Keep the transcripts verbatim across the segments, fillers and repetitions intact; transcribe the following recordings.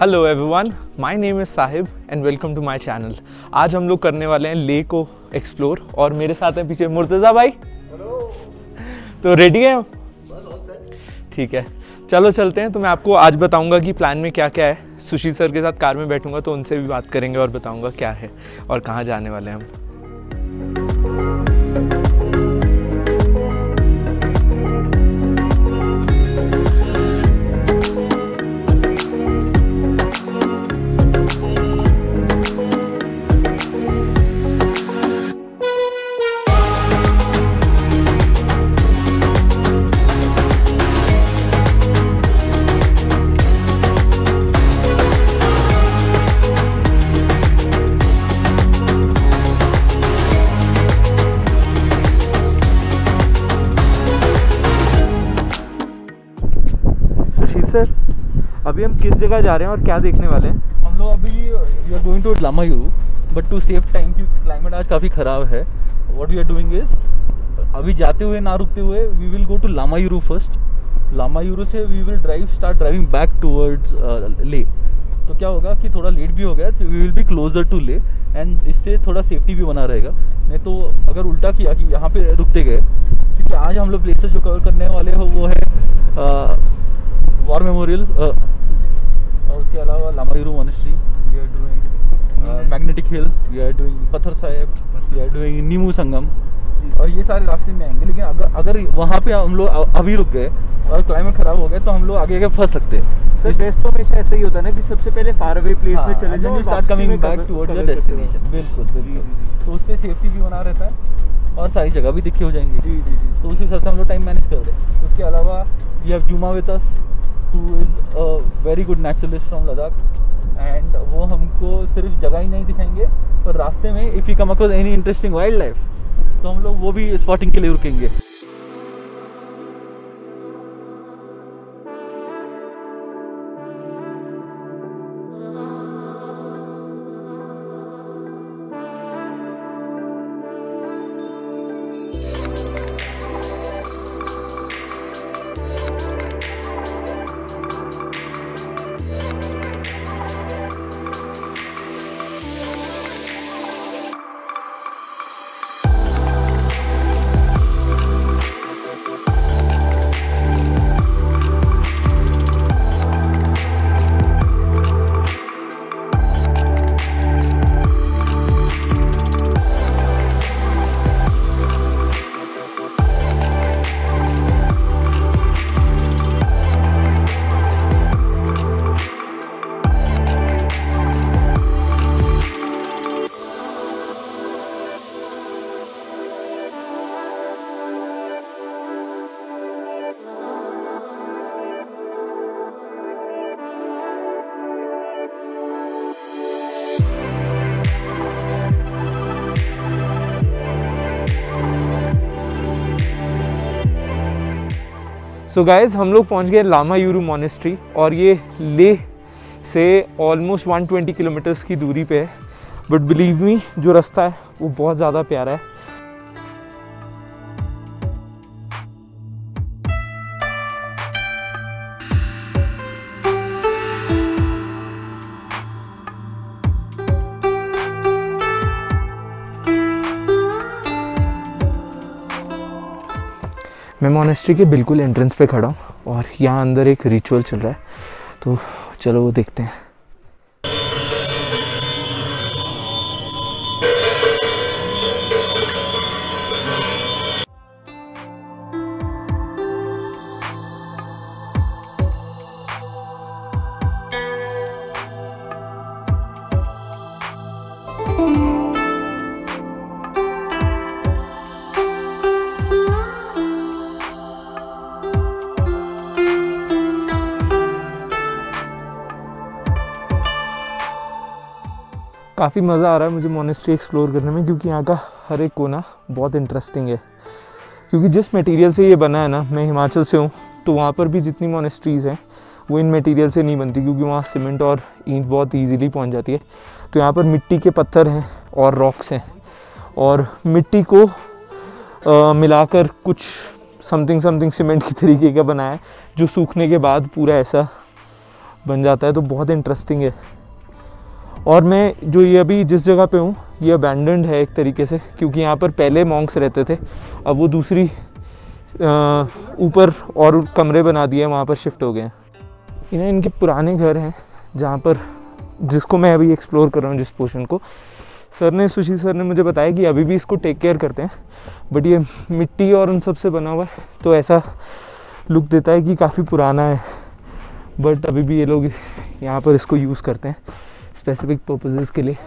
Hello everyone, my name is Sahib and welcome to my channel. आज हम लोग करने वाले हैं ले को एक्सप्लोर और मेरे साथ हैं पीछे मुर्तज़ा भाई। हेलो। तो रेडी हैं? ठीक है, चलो चलते हैं। तो मैं आपको आज बताऊंगा कि प्लान में क्या क्या है। सुशील सर के साथ कार में बैठूंगा तो उनसे भी बात करेंगे और बताऊंगा क्या है और कहाँ जाने वाले हैं हम। सर, अभी हम किस जगह जा रहे हैं और क्या देखने वाले हैं? हम लोग अभी we are going to Lamayuru, but to save time क्योंकि क्लाइमेट आज काफ़ी ख़राब है। What we are doing is, अभी जाते हुए ना रुकते हुए we will go to Lamayuru first. Lamayuru से we will drive start driving back towards Leh. तो क्या होगा कि थोड़ा लेट भी हो गया तो we will be closer to Leh and इससे थोड़ा सेफ्टी भी बना रहेगा। नहीं तो अगर उल्टा किया कि यहाँ पे रुकते गए, क्योंकि आज हम लोग प्लेसेस जो कवर करने वाले हो वो है uh, वॉर मेमोरियल और उसके अलावा Lamayuru monastery, we are doing magnetic hill, we are doing Patthar Sahib, we are doing Nimmu Sangam, और ये सारे रास्ते में आएंगे। लेकिन अगर अगर वहाँ पे हम लोग अभी रुक गए और क्लाइमेट ख़राब हो गया तो हम लोग आगे आगे फंस सकते हैं। सर बेस्ट तो हमेशा ऐसा ही होता है ना कि सबसे पहले फार अवे प्लेस में चले जाओ, start coming back towards the destination. बिल्कुल बिल्कुल, तो उससे सेफ्टी भी बना रहता है और सारी जगह भी दिखी हो जाएंगी। जी जी जी, तो उसी हिसाब से हम लोग टाइम मैनेज कर रहे हैं। उसके अलावा we have Juma with us who is a very good naturalist from Ladakh, and वो हमको सिर्फ जगह ही नहीं दिखाएंगे पर रास्ते में if we come across any interesting wildlife तो हम लोग वो भी स्पॉटिंग के लिए रुकेंगे। सो so गाइज़, हम लोग पहुंच गए लामायुरू मॉनेस्ट्री और ये ले से ऑलमोस्ट एक सौ बीस किलोमीटर्स की दूरी पे है। बट बिलीव मी, जो रास्ता है वो बहुत ज़्यादा प्यारा है। मैं मॉनेस्ट्री के बिल्कुल एंट्रेंस पे खड़ा हूँ और यहाँ अंदर एक रिचुअल चल रहा है, तो चलो वो देखते हैं। काफ़ी मज़ा आ रहा है मुझे मॉनेस्ट्री एक्सप्लोर करने में, क्योंकि यहाँ का हर एक कोना बहुत इंटरेस्टिंग है। क्योंकि जिस मटेरियल से ये बना है ना, मैं हिमाचल से हूँ तो वहाँ पर भी जितनी मॉनेस्ट्रीज़ हैं वो इन मटेरियल से नहीं बनती, क्योंकि वहाँ सीमेंट और ईंट बहुत इजीली पहुँच जाती है। तो यहाँ पर मिट्टी के पत्थर हैं और रॉक्स हैं, और मिट्टी को आ, मिलाकर कुछ समथिंग समथिंग सीमेंट की तरीके का बनाया है, जो सूखने के बाद पूरा ऐसा बन जाता है, तो बहुत इंटरेस्टिंग है। और मैं जो ये अभी जिस जगह पे हूँ ये अबैंडन्ड है एक तरीके से, क्योंकि यहाँ पर पहले मॉन्क्स रहते थे, अब वो दूसरी ऊपर और कमरे बना दिए, वहाँ पर शिफ्ट हो गए हैं। इन्हें इनके पुराने घर हैं जहाँ पर, जिसको मैं अभी एक्सप्लोर कर रहा हूँ जिस पोर्शन को। सर ने, सुशील सर ने मुझे बताया कि अभी भी इसको टेक केयर करते हैं, बट ये मिट्टी और उन सब से बना हुआ है तो ऐसा लुक देता है कि काफ़ी पुराना है, बट अभी भी ये लोग यहाँ पर इसको यूज़ करते हैं स्पेसिफिक पर्पसेस के लिए।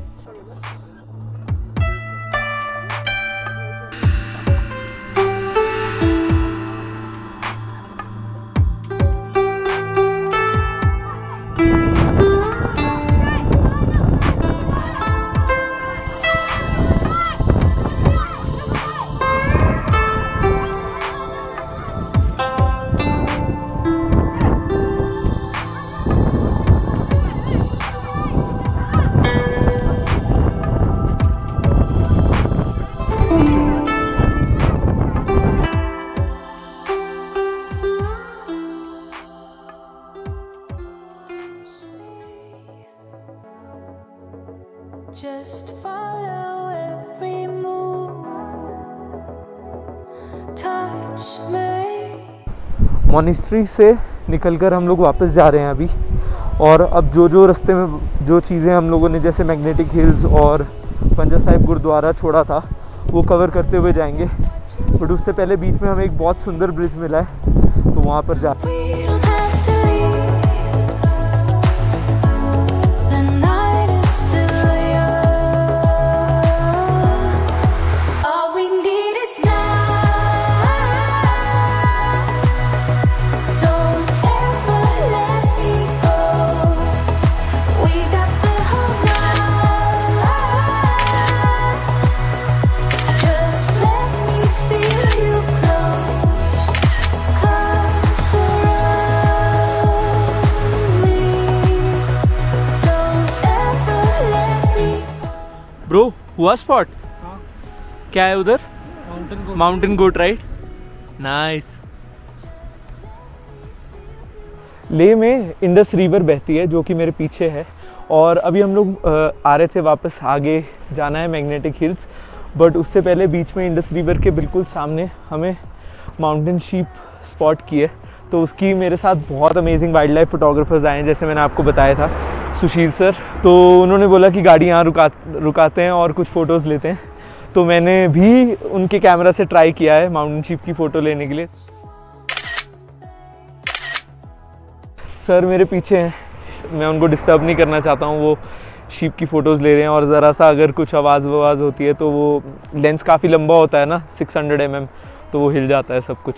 Just follow every move, touch me। Monastery से निकलकर हम लोग वापस जा रहे हैं अभी, और अब जो जो रास्ते में जो चीज़ें हम लोगों ने जैसे मैग्नेटिक हिल्स और पंजा साहिब गुरुद्वारा छोड़ा था वो कवर करते हुए जाएंगे। बट उससे पहले बीच में हमें एक बहुत सुंदर ब्रिज मिला है, तो वहाँ पर जा ब्रो हुआ स्पॉट क्या है उधर? Mountain goat right, nice. Leh में इंडस रिवर बहती है जो कि मेरे पीछे है, और अभी हम लोग आ रहे थे वापस आगे जाना है मैग्नेटिक हिल्स, बट उससे पहले बीच में इंडस रिवर के बिल्कुल सामने हमें माउंटेन शीप स्पॉट की है। तो उसकी मेरे साथ बहुत अमेजिंग वाइल्ड लाइफ फोटोग्राफर्स आए हैं, जैसे मैंने आपको बताया था, सुशील सर। तो उन्होंने बोला कि गाड़ी यहाँ रुका रुकाते हैं और कुछ फ़ोटोज़ लेते हैं, तो मैंने भी उनके कैमरा से ट्राई किया है माउंटेन शीप की फ़ोटो लेने के लिए। सर मेरे पीछे हैं, मैं उनको डिस्टर्ब नहीं करना चाहता हूँ, वो शीप की फ़ोटोज़ ले रहे हैं, और ज़रा सा अगर कुछ आवाज़ ववाज़ होती है तो वो लेंस काफ़ी लंबा होता है ना, सिक्स हंड्रेड एम एम, तो वो हिल जाता है सब कुछ।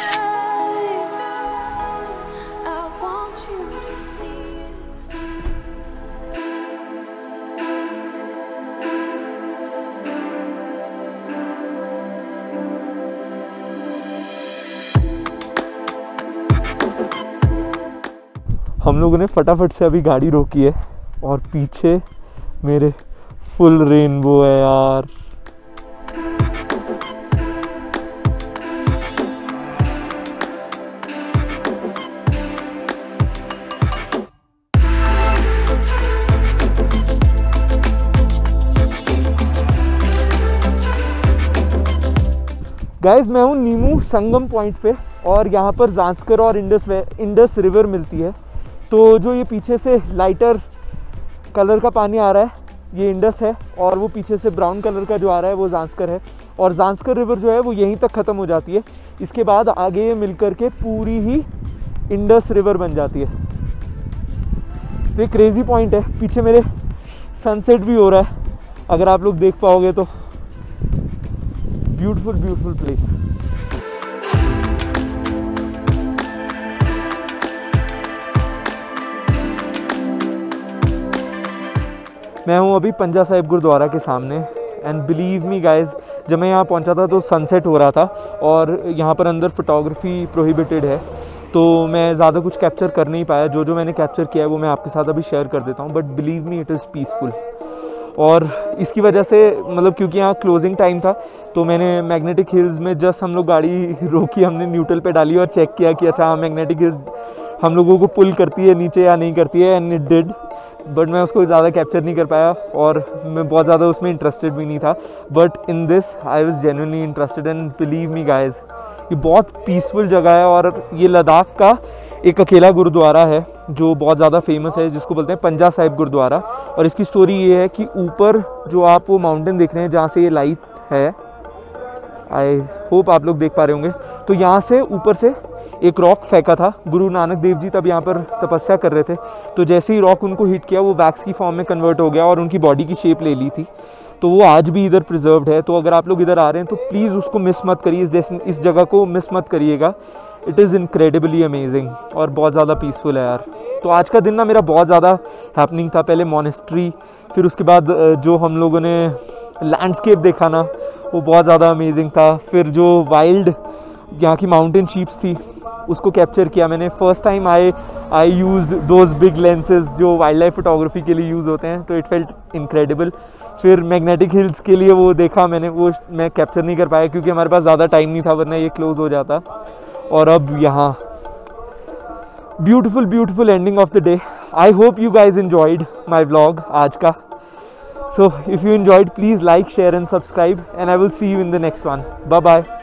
हम लोगों ने फटाफट से अभी गाड़ी रोकी है, और पीछे मेरे फुल रेनबो है यार। गाइस मैं हूँ नीमू संगम पॉइंट पे, और यहाँ पर ज़ांस्कर और इंडस इंडस रिवर मिलती है। तो जो ये पीछे से लाइटर कलर का पानी आ रहा है ये इंडस है, और वो पीछे से ब्राउन कलर का जो आ रहा है वो ज़ांस्कर है, और ज़ांस्कर रिवर जो है वो यहीं तक ख़त्म हो जाती है। इसके बाद आगे ये मिल कर के पूरी ही इंडस रिवर बन जाती है। तो ये क्रेज़ी पॉइंट है, पीछे मेरे सनसेट भी हो रहा है, अगर आप लोग देख पाओगे तो। Beautiful beautiful place. मैं हूँ अभी पंजा साहिब गुरुद्वारा के सामने, एंड बिलीव मी गाइज, जब मैं यहाँ पहुँचा था तो सनसेट हो रहा था, और यहाँ पर अंदर फोटोग्राफी प्रोहिबिटेड है, तो मैं ज़्यादा कुछ कैप्चर कर नहीं पाया। जो जो मैंने कैप्चर किया है वो मैं आपके साथ अभी शेयर कर देता हूँ, but believe me it is peaceful. और इसकी वजह से, मतलब क्योंकि यहाँ क्लोजिंग टाइम था, तो मैंने मैग्नेटिक हिल्स में जस्ट हम लोग गाड़ी रोकी, हमने न्यूट्रल पे डाली और चेक किया कि अच्छा हाँ मैग्नेटिक हिल्स हम लोगों को पुल करती है नीचे या नहीं करती है, एंड इट डिड, बट मैं उसको ज़्यादा कैप्चर नहीं कर पाया और मैं बहुत ज़्यादा उसमें इंटरेस्टेड भी नहीं था। But in this I was genuinely interested and believe me guys, ये बहुत पीसफुल जगह है। और ये लद्दाख का एक अकेला गुरुद्वारा है जो बहुत ज़्यादा फेमस है, जिसको बोलते हैं पंजा साहिब गुरुद्वारा। और इसकी स्टोरी ये है कि ऊपर जो आप वो माउंटेन देख रहे हैं जहाँ से ये लाइट है, आई होप आप लोग देख पा रहे होंगे, तो यहाँ से ऊपर से एक रॉक फेंका था। गुरु नानक देव जी तब यहाँ पर तपस्या कर रहे थे, तो जैसे ही रॉक उनको हिट किया वो वैक्स की फॉर्म में कन्वर्ट हो गया और उनकी बॉडी की शेप ले ली थी। तो वो आज भी इधर प्रिजर्व्ड है। तो अगर आप लोग इधर आ रहे हैं तो प्लीज़ उसको मिस मत करिए, इस इस जगह को मिस मत करिएगा। इट इज़ इनक्रेडिबली अमेजिंग और बहुत ज़्यादा पीसफुल है यार। तो आज का दिन ना मेरा बहुत ज़्यादा हैपनिंग था। पहले मॉनेस्ट्री, फिर उसके बाद जो हम लोगों ने लैंडस्केप देखा ना वो बहुत ज़्यादा अमेजिंग था। फिर जो वाइल्ड यहाँ की माउंटेन शीप्स थी उसको कैप्चर किया मैंने। First time I I used those big lenses जो वाइल्ड लाइफ फोटोग्राफी के लिए यूज़ होते हैं, तो इट फेल्ट इनक्रेडिबल। फिर मैग्नेटिक हिल्स के लिए वो देखा मैंने, वो मैं कैप्चर नहीं कर पाया क्योंकि हमारे पास ज़्यादा टाइम नहीं था, वरना ये क्लोज हो जाता। और अब यहाँ beautiful beautiful ending of the day. I hope you guys enjoyed my vlog आज का। So if you enjoyed, please like, share and subscribe, and I will see you in the next one. Bye bye.